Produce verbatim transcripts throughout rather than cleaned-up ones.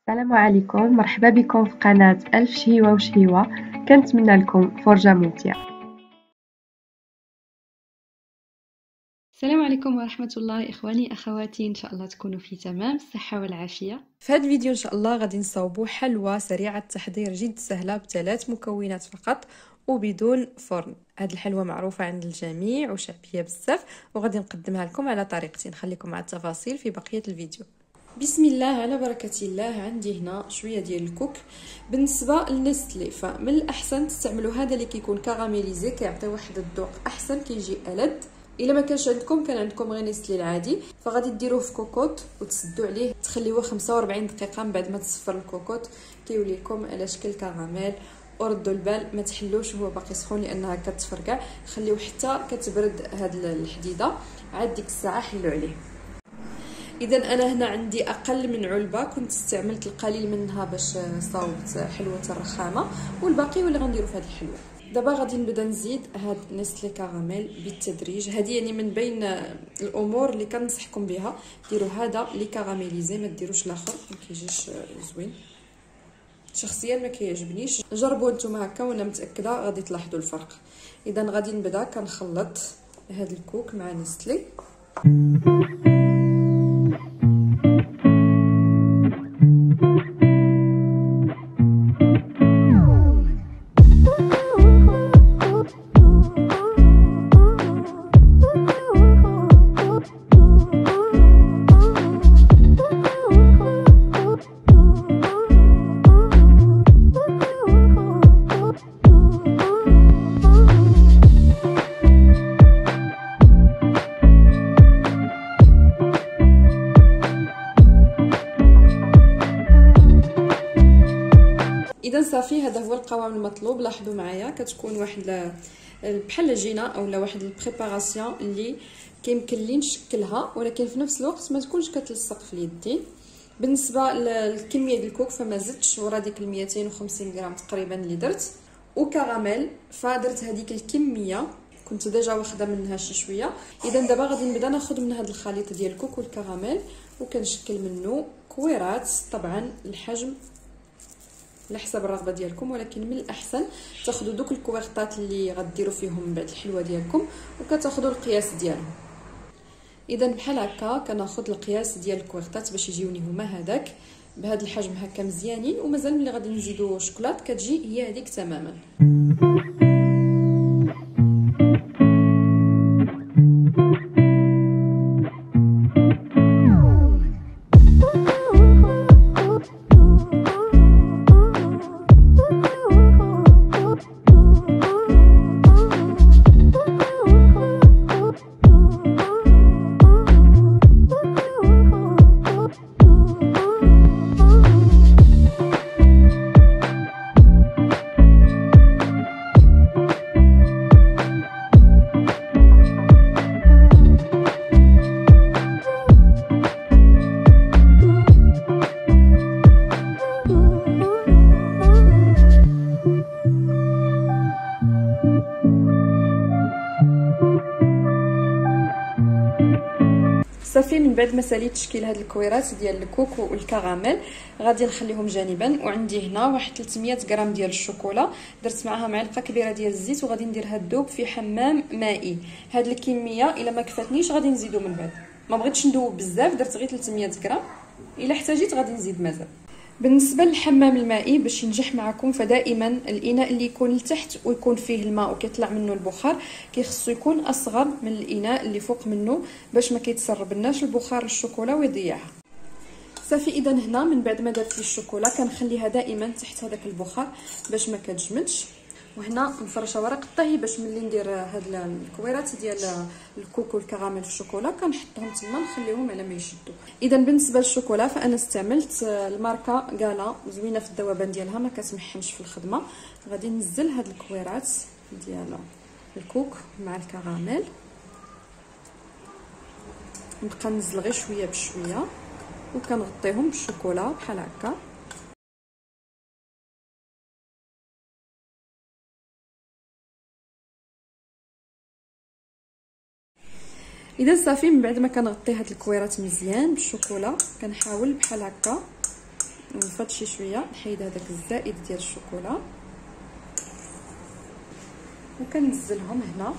السلام عليكم، مرحبا بكم في قناة ألف شهيوة وشهيوة. كنتمنى لكم فرجة ممتعة. السلام عليكم ورحمة الله إخواني أخواتي، إن شاء الله تكونوا في تمام الصحة والعافية. في هذا الفيديو إن شاء الله غادي نصاوبوا حلوى سريعة التحضير جد سهلة بثلاث مكونات فقط وبدون فرن. هذه الحلوى معروفة عند الجميع وشعبية بزاف، وغادي نقدمها لكم على طريقتي. نخليكم مع التفاصيل في بقية الفيديو. بسم الله على بركة الله. عندي هنا شوية ديال الكوك. بالنسبة للنستلي فمن الأحسن تستعملوا هذا اللي كيكون كراميليزي، كيعطي واحد الذوق أحسن، كيجي ألذ. الا ما كانش عندكم كان عندكم غير نستلي العادي، فغادي ديروه في كوكوط وتسدوا عليه، تخليوه خمسة وأربعين دقيقه. من بعد ما تصفر الكوكوط كيولي لكم على شكل كراميل. وردوا البال ما تحلوش وهو باقي سخون لانها كتفرقع، خليوه حتى كتبرد هاد الحديده، عاد ديك الساعه حلوا عليه. اذا انا هنا عندي اقل من علبه، كنت استعملت القليل منها باش صاوبت حلوه الرخامه، والباقي ولا غنديروا في هذه الحلوه. دابا غادي نبدا نزيد هاد نستلي كراميل بالتدريج. هذه يعني من بين الامور اللي كنصحكم بها، ديروا هذا لي كراميليزي، ما ديروش الاخر ما كيجيش زوين. شخصيا ما كيعجبنيش، جربوا نتوما هكا وانا متاكده غادي تلاحظوا الفرق. اذا غادي نبدا كنخلط هاد الكوك مع نستلي. اذا صافي هذا هو القوام المطلوب. لاحظوا معايا كتكون واحد بحال العجينه اولا واحد البريباراسيون اللي كيمكن لي نشكلها، ولكن في نفس الوقت ما تكونش كتلصق في اليدين. بالنسبه للكميه ديال الكوك فما زدتش ورا ديك مئتين وخمسين غرام تقريبا اللي درت، وكراميل فدرت هذيك الكميه، كنت ديجا واخده منها شي شويه. اذا دابا غادي نبدا ناخذ من هذا الخليط ديال الكوك والكراميل وكنشكل منه كويرات، طبعا الحجم على حسب الرغبه ديالكم، ولكن من الاحسن تاخذوا دوك الكويرطات اللي غديروا فيهم من بعد الحلوه ديالكم وكتاخذوا القياس ديالهم. اذا بحال هكا كناخذ القياس ديال الكويرطات باش يجيوني هما هذاك بهذا الحجم هكا مزيانين، ومازال ملي غادي نزيدوا شوكولات كتجي هي هذيك تماما. صافي من بعد ما ساليت تشكيل هاد الكويرات ديال الكوك والكراميل غادي نخليهم جانبا. وعندي هنا واحد ثلاثمية غرام ديال الشوكولا، درت معها معلقه كبيره ديال الزيت وغادي نديرها تذوب في حمام مائي. هاد الكميه الا ما كفاتنيش غادي نزيدو من بعد، ما بغيتش ندوب بزاف درت غير ثلاثمية غرام، الا احتاجيت غادي نزيد مازال. بالنسبه للحمام المائي باش ينجح معكم فدائما الاناء اللي يكون لتحت ويكون فيه الماء وكيطلع منه البخار كيخصو يكون اصغر من الاناء اللي فوق منه باش ما كيتسربناش البخار للشوكولا ويضيعها. صافي اذا هنا من بعد ما درت لي الشوكولا كنخليها دائما تحت هذاك البخار باش ما كتجمدش. وهنا مفرشه ورق الطهي باش ملي ندير هاد الكويرات ديال الكوك والكراميل في الشوكولا كنحطهم تما نخليهم على ما يشدوا. اذا بالنسبه للشوكولا فانا استعملت الماركه غالا، زوينه في الذوبان ديالها ما كتمحنش في الخدمه. غادي ننزل هاد الكويرات ديال الكوك مع الكراميل، نبقى ننزل غير شويه بشويه وكنغطيهم بالشوكولا بحال هكا. اذا صافي من بعد ما كنغطي هاد الكويرات مزيان بالشوكولا كنحاول بحال هكا نفض شي شويه، نحيد هذاك الزائد ديال الشوكولا وكنزلهم هنا.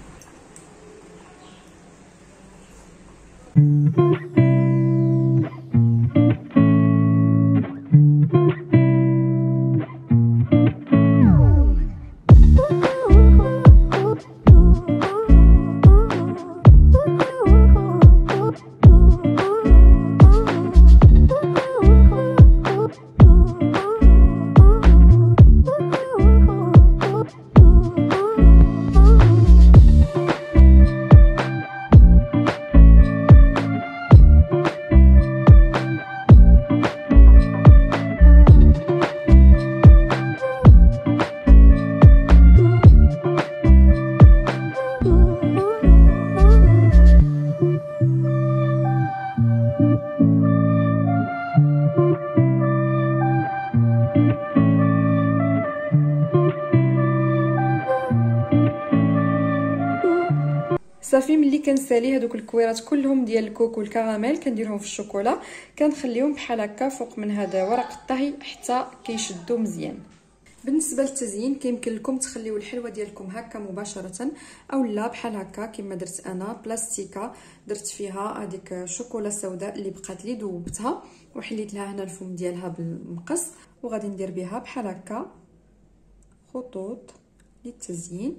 صافي ملي كنسالي هذوك الكويرات كلهم ديال الكوك والكراميل كنديرهم في الشوكولا، كنخليهم بحال هكا فوق من هذا ورق الطهي حتى كيشدوا مزيان. بالنسبه للتزيين كيمكن لكم تخليو الحلوه ديالكم هكا مباشره اولا بحال هكا كما درت انا بلاستيكه درت فيها هذيك الشوكولا السوداء اللي بقات لي ذوبتها وحليت لها هنا الفم ديالها بالمقص، وغادي ندير بها بحال هكا خطوط للتزيين.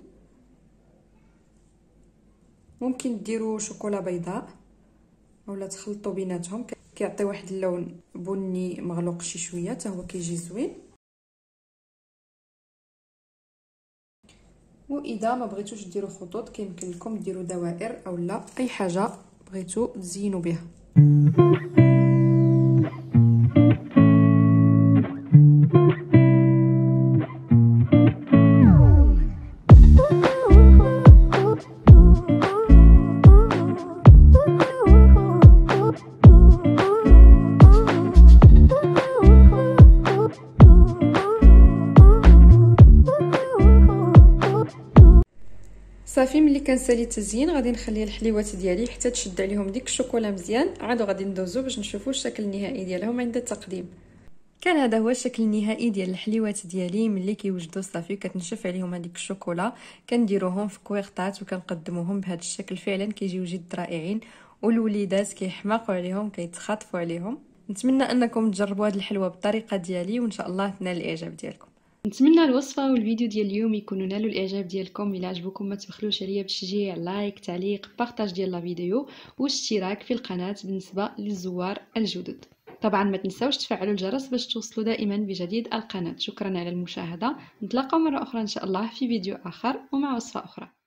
ممكن ديروا شوكولا بيضاء اولا تخلطوا بيناتهم، كيعطي واحد اللون بني مغلوق شي شويه حتى هو كيجي زوين. واذا ما بغيتوش ديروا خطوط كيمكن لكم ديروا دوائر اولا اي حاجه بغيتو تزينوا بها. صافي ملي كنسالي التزيين غادي نخلي الحليوات ديالي حتى تشد عليهم ديك الشوكولا مزيان، عاد غادي ندوزو باش نشوفوا الشكل النهائي ديالهم عند التقديم. كان هذا هو الشكل النهائي ديال الحليوات ديالي ملي كيوجدوا صافي كتنشف عليهم هذيك الشوكولا. كنديروهم في كويغطات وكنقدموهم بهذا الشكل، فعلا كيجيو جد رائعين والوليدات كيحماقوا عليهم كيتخاطفوا عليهم. نتمنى انكم تجربوا هذه الحلوه بالطريقه ديالي وان شاء الله تنال الاعجاب ديالكم. نتمنى الوصفه والفيديو ديال اليوم يكونوا نالوا الاعجاب ديالكم. الا عجبكم ما تبخلوش عليا بالتشجيع، لايك، تعليق، بارطاج ديال لا فيديو واشتراك في القناه بالنسبه للزوار الجدد. طبعا ما تنساوش تفعلوا الجرس باش توصلوا دائما بجديد القناه. شكرا على المشاهده، نتلاقاو مره اخرى ان شاء الله في فيديو اخر ومع وصفه اخرى.